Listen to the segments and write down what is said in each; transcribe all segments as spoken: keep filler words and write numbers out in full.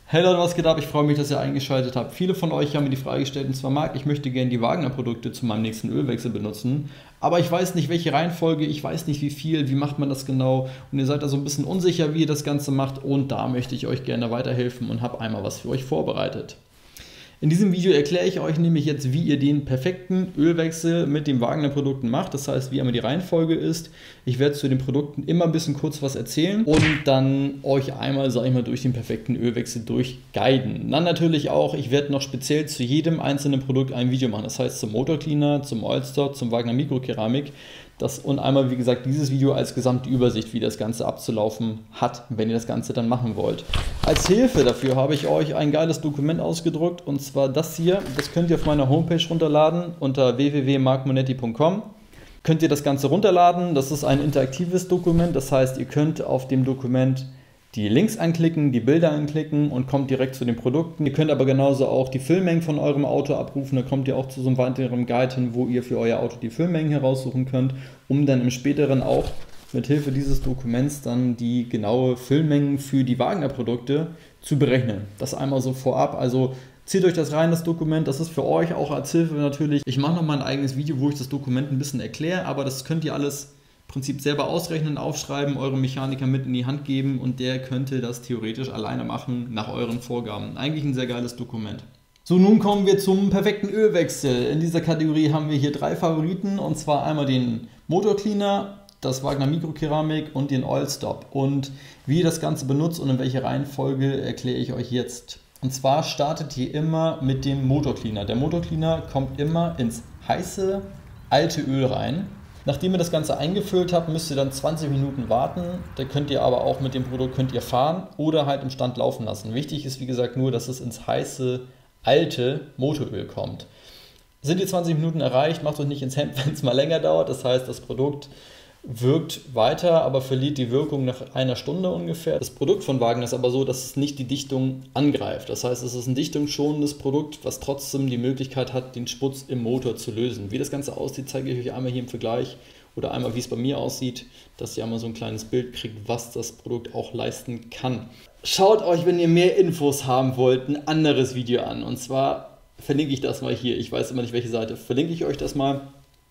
Hey Leute, was geht ab? Ich freue mich, dass ihr eingeschaltet habt. Viele von euch haben mir die Frage gestellt, und zwar: Marc, ich möchte gerne die Wagner-Produkte zu meinem nächsten Ölwechsel benutzen, aber ich weiß nicht, welche Reihenfolge, ich weiß nicht, wie viel, wie macht man das genau, und ihr seid da so ein bisschen unsicher, wie ihr das Ganze macht, und da möchte ich euch gerne weiterhelfen und habe einmal was für euch vorbereitet. In diesem Video erkläre ich euch nämlich jetzt, wie ihr den perfekten Ölwechsel mit den Wagner-Produkten macht. Das heißt, wie immer die Reihenfolge ist. Ich werde zu den Produkten immer ein bisschen kurz was erzählen und dann euch einmal, sage ich mal, durch den perfekten Ölwechsel durchguiden. Dann natürlich auch, ich werde noch speziell zu jedem einzelnen Produkt ein Video machen. Das heißt zum Motor Cleaner, zum Oilstop, zum Wagner Mikrokeramik. Das und einmal, wie gesagt, dieses Video als gesamte Übersicht, wie das Ganze abzulaufen hat, wenn ihr das Ganze dann machen wollt. Als Hilfe dafür habe ich euch ein geiles Dokument ausgedruckt, und zwar das hier. Das könnt ihr auf meiner Homepage runterladen unter w w w punkt marc monetti punkt com. Könnt ihr das Ganze runterladen. Das ist ein interaktives Dokument, das heißt, ihr könnt auf dem Dokument die Links anklicken, die Bilder anklicken und kommt direkt zu den Produkten. Ihr könnt aber genauso auch die Füllmengen von eurem Auto abrufen. Da kommt ihr auch zu so einem weiteren Guide hin, wo ihr für euer Auto die Füllmengen heraussuchen könnt, um dann im späteren auch mit Hilfe dieses Dokuments dann die genaue Füllmengen für die Wagner-Produkte zu berechnen. Das einmal so vorab. Also zieht euch das rein, das Dokument. Das ist für euch auch als Hilfe natürlich. Ich mache nochmal ein eigenes Video, wo ich das Dokument ein bisschen erkläre, aber das könnt ihr alles Prinzip selber ausrechnen, aufschreiben, eurem Mechaniker mit in die Hand geben, und der könnte das theoretisch alleine machen nach euren Vorgaben. Eigentlich ein sehr geiles Dokument. So, nun kommen wir zum perfekten Ölwechsel. In dieser Kategorie haben wir hier drei Favoriten, und zwar einmal den Motor Cleaner, das Wagner Mikrokeramik und den Oilstop. Und wie ihr das Ganze benutzt und in welcher Reihenfolge, erkläre ich euch jetzt. Und zwar startet ihr immer mit dem Motor Cleaner. Der Motor Cleaner kommt immer ins heiße, alte Öl rein. Nachdem ihr das Ganze eingefüllt habt, müsst ihr dann zwanzig Minuten warten. Da könnt ihr aber auch mit dem Produkt könnt ihr fahren oder halt im Stand laufen lassen. Wichtig ist, wie gesagt, nur, dass es ins heiße, alte Motoröl kommt. Sind die zwanzig Minuten erreicht, macht euch nicht ins Hemd, wenn es mal länger dauert. Das heißt, das Produkt wirkt weiter, aber verliert die Wirkung nach einer Stunde ungefähr. Das Produkt von Wagner ist aber so, dass es nicht die Dichtung angreift. Das heißt, es ist ein dichtungsschonendes Produkt, was trotzdem die Möglichkeit hat, den Schmutz im Motor zu lösen. Wie das Ganze aussieht, zeige ich euch einmal hier im Vergleich oder einmal, wie es bei mir aussieht, dass ihr einmal so ein kleines Bild kriegt, was das Produkt auch leisten kann. Schaut euch, wenn ihr mehr Infos haben wollt, ein anderes Video an. Und zwar verlinke ich das mal hier. Ich weiß immer nicht, welche Seite. Verlinke ich euch das mal.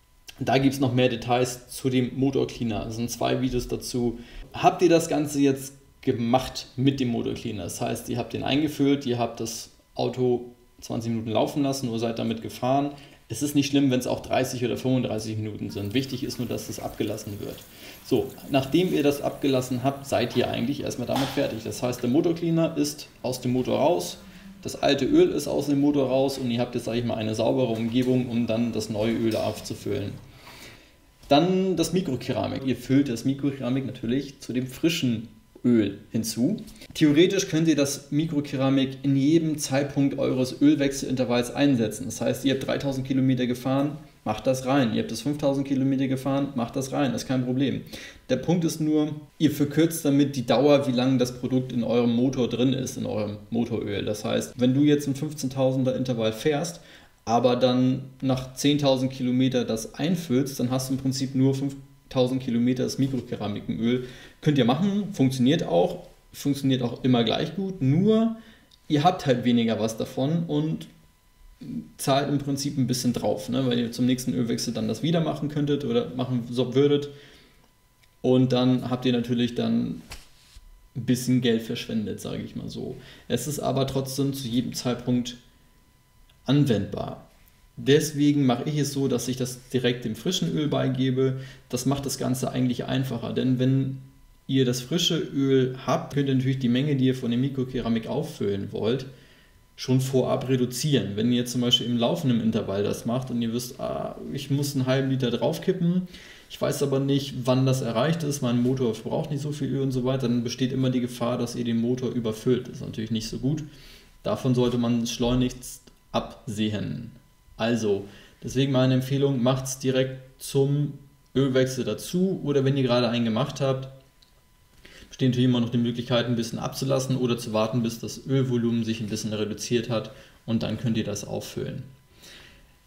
Da gibt es noch mehr Details zu dem Motor Cleaner. Es sind zwei Videos dazu. Habt ihr das Ganze jetzt gemacht mit dem Motor Cleaner? Das heißt, ihr habt den eingefüllt, ihr habt das Auto zwanzig Minuten laufen lassen oder seid damit gefahren. Es ist nicht schlimm, wenn es auch dreißig oder fünfunddreißig Minuten sind. Wichtig ist nur, dass es abgelassen wird. So, nachdem ihr das abgelassen habt, seid ihr eigentlich erstmal damit fertig. Das heißt, der Motor Cleaner ist aus dem Motor raus. Das alte Öl ist aus dem Motor raus und ihr habt jetzt, sage ich mal, eine saubere Umgebung, um dann das neue Öl aufzufüllen. Dann das Mikrokeramik. Ihr füllt das Mikrokeramik natürlich zu dem frischen Öl hinzu. Theoretisch könnt ihr das Mikrokeramik in jedem Zeitpunkt eures Ölwechselintervalls einsetzen. Das heißt, ihr habt dreitausend Kilometer gefahren, macht das rein. Ihr habt das fünftausend Kilometer gefahren, macht das rein. Das ist kein Problem. Der Punkt ist nur, ihr verkürzt damit die Dauer, wie lange das Produkt in eurem Motor drin ist, in eurem Motoröl. Das heißt, wenn du jetzt ein fünfzehntausender Intervall fährst, aber dann nach zehntausend Kilometer das einfüllst, dann hast du im Prinzip nur fünftausend Kilometer das Mikrokeramikenöl. Könnt ihr machen, funktioniert auch, funktioniert auch immer gleich gut, nur ihr habt halt weniger was davon und zahlt im Prinzip ein bisschen drauf, ne? Weil ihr zum nächsten Ölwechsel dann das wieder machen könntet oder machen so würdet, und dann habt ihr natürlich dann ein bisschen Geld verschwendet, sage ich mal so. Es ist aber trotzdem zu jedem Zeitpunkt anwendbar. Deswegen mache ich es so, dass ich das direkt dem frischen Öl beigebe. Das macht das Ganze eigentlich einfacher, denn wenn ihr das frische Öl habt, könnt ihr natürlich die Menge, die ihr von der Mikrokeramik auffüllen wollt, schon vorab reduzieren. Wenn ihr zum Beispiel im laufenden Intervall das macht und ihr wisst, ah, ich muss einen halben Liter draufkippen, ich weiß aber nicht, wann das erreicht ist, mein Motor verbraucht nicht so viel Öl und so weiter, dann besteht immer die Gefahr, dass ihr den Motor überfüllt. Das ist natürlich nicht so gut. Davon sollte man schleunigst absehen. Also, deswegen meine Empfehlung, macht es direkt zum Ölwechsel dazu, oder wenn ihr gerade einen gemacht habt, besteht natürlich immer noch die Möglichkeit, ein bisschen abzulassen oder zu warten, bis das Ölvolumen sich ein bisschen reduziert hat, und dann könnt ihr das auffüllen.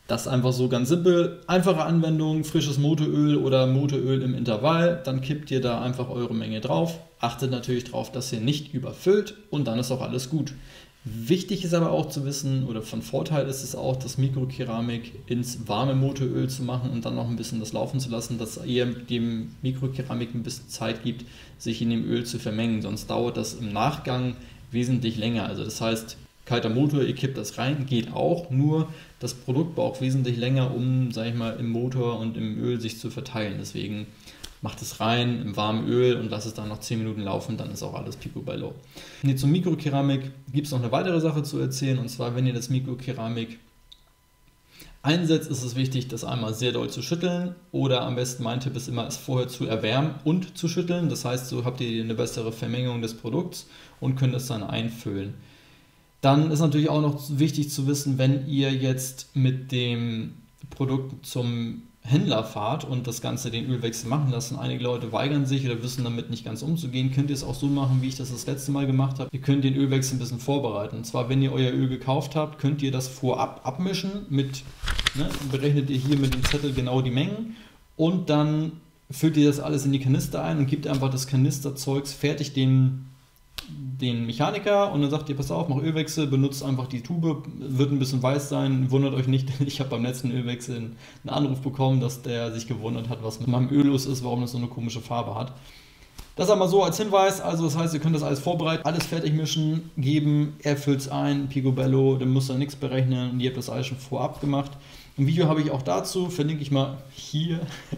Das ist einfach so ganz simpel. Einfache Anwendung, frisches Motoröl oder Motoröl im Intervall. Dann kippt ihr da einfach eure Menge drauf. Achtet natürlich darauf, dass ihr nicht überfüllt und dann ist auch alles gut. Wichtig ist aber auch zu wissen, oder von Vorteil ist es auch, das Mikrokeramik ins warme Motoröl zu machen und dann noch ein bisschen das laufen zu lassen, dass ihr dem Mikrokeramik ein bisschen Zeit gibt, sich in dem Öl zu vermengen. Sonst dauert das im Nachgang wesentlich länger. Also das heißt, kalter Motor, ihr kippt das rein, geht auch, nur das Produkt braucht wesentlich länger, um, sag ich mal, im Motor und im Öl sich zu verteilen. Deswegen macht es rein im warmen Öl und lasst es dann noch zehn Minuten laufen, dann ist auch alles picobello. Und jetzt zur Mikrokeramik gibt es noch eine weitere Sache zu erzählen, und zwar, wenn ihr das Mikrokeramik einsetzt, ist es wichtig, das einmal sehr doll zu schütteln oder am besten, mein Tipp ist immer, es vorher zu erwärmen und zu schütteln. Das heißt, so habt ihr eine bessere Vermengung des Produkts und könnt es dann einfüllen. Dann ist natürlich auch noch wichtig zu wissen, wenn ihr jetzt mit dem Produkt zum Händler fahrt und das Ganze den Ölwechsel machen lassen. Einige Leute weigern sich oder wissen damit nicht ganz umzugehen. Könnt ihr es auch so machen, wie ich das das letzte Mal gemacht habe. Ihr könnt den Ölwechsel ein bisschen vorbereiten. Und zwar, wenn ihr euer Öl gekauft habt, könnt ihr das vorab abmischen. Mit, ne, berechnet ihr hier mit dem Zettel genau die Mengen und dann füllt ihr das alles in die Kanister ein und gebt einfach das Kanisterzeugs fertig den den Mechaniker und dann sagt ihr, pass auf, mach Ölwechsel, benutzt einfach die Tube, wird ein bisschen weiß sein, wundert euch nicht, ich habe beim letzten Ölwechsel einen Anruf bekommen, dass der sich gewundert hat, was mit meinem Öl los ist, warum das so eine komische Farbe hat. Das einmal so als Hinweis, also das heißt, ihr könnt das alles vorbereiten, alles fertig mischen, geben, er füllt es ein, picobello, dann müsst ihr nichts berechnen und ihr habt das alles schon vorab gemacht. Ein Video habe ich auch dazu, verlinke ich mal hier.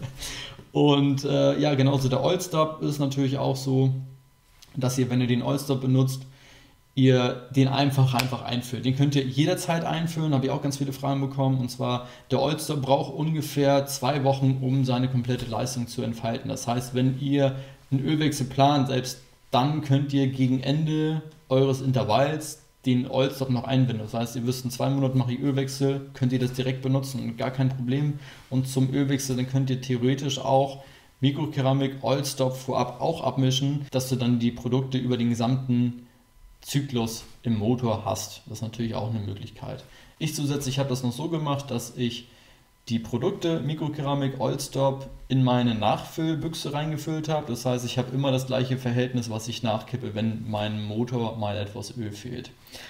Und äh, ja, genauso der Oilstop ist natürlich auch so, dass ihr, wenn ihr den Oilstop benutzt, ihr den einfach einfach einfüllt. Den könnt ihr jederzeit einfüllen, habe ich auch ganz viele Fragen bekommen. Und zwar, der Oilstop braucht ungefähr zwei Wochen, um seine komplette Leistung zu entfalten. Das heißt, wenn ihr einen Ölwechsel plant, selbst dann könnt ihr gegen Ende eures Intervalls den Oilstop noch einbinden. Das heißt, ihr wisst, in zwei Monaten mache ich Ölwechsel, könnt ihr das direkt benutzen und gar kein Problem. Und zum Ölwechsel, dann könnt ihr theoretisch auch Mikrokeramik, Oilstop vorab auch abmischen, dass du dann die Produkte über den gesamten Zyklus im Motor hast. Das ist natürlich auch eine Möglichkeit. Ich zusätzlich habe das noch so gemacht, dass ich die Produkte Mikrokeramik, Oilstop in meine Nachfüllbüchse reingefüllt habe. Das heißt, ich habe immer das gleiche Verhältnis, was ich nachkippe, wenn meinem Motor mal etwas Öl fehlt.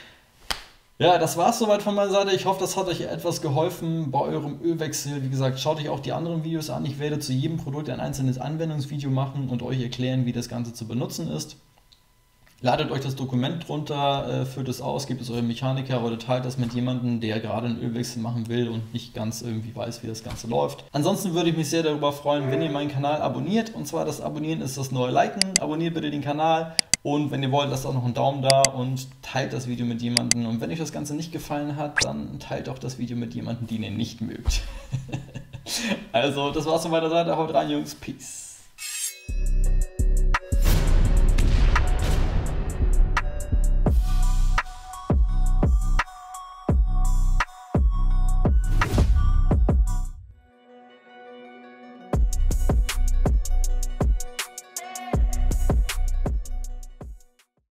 Ja, das war es soweit von meiner Seite. Ich hoffe, das hat euch etwas geholfen bei eurem Ölwechsel. Wie gesagt, schaut euch auch die anderen Videos an. Ich werde zu jedem Produkt ein einzelnes Anwendungsvideo machen und euch erklären, wie das Ganze zu benutzen ist. Ladet euch das Dokument drunter, äh, füllt es aus, gebt es eurem Mechaniker oder teilt das mit jemandem, der gerade einen Ölwechsel machen will und nicht ganz irgendwie weiß, wie das Ganze läuft. Ansonsten würde ich mich sehr darüber freuen, wenn ihr meinen Kanal abonniert. Und zwar das Abonnieren ist das neue Liken. Abonniert bitte den Kanal. Und wenn ihr wollt, lasst auch noch einen Daumen da und teilt das Video mit jemandem. Und wenn euch das Ganze nicht gefallen hat, dann teilt auch das Video mit jemandem, den ihr nicht mögt. Also, das war's von meiner Seite. Haut rein, Jungs. Peace.